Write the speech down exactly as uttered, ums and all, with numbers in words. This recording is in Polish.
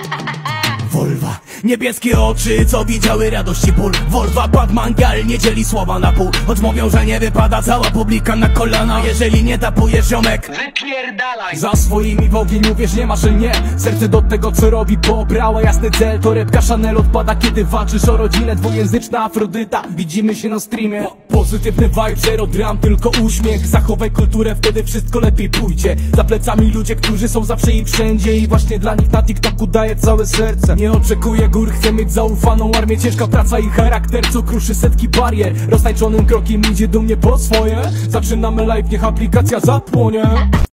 Wolwa, niebieskie oczy, co widziały radość i ból. Wolwa, Batman, gal, nie dzieli słowa na pół. Choć mówią, że nie wypada cała publika na kolana. Jeżeli nie tapujesz, ziomek, wypierdalaj. Za swoimi w ogień uwierz, nie ma, że nie. Serce do tego, co robi, pobrała jasny cel. Torebka Chanel odpada, kiedy walczysz o rodzinę. Dwujęzyczna Afrodyta, widzimy się na streamie. Pozytywny vibe, zero dram, tylko uśmiech. Zachowaj kulturę, wtedy wszystko lepiej pójdzie. Za plecami ludzie, którzy są zawsze i wszędzie. I właśnie dla nich na TikToku daję całe serce. Nie oczekuję gór, chcę mieć zaufaną armię. Ciężka praca i charakter, co kruszy setki barier. Roztańczonym krokiem idzie do mnie po swoje. Zaczynamy live, niech aplikacja zapłonie.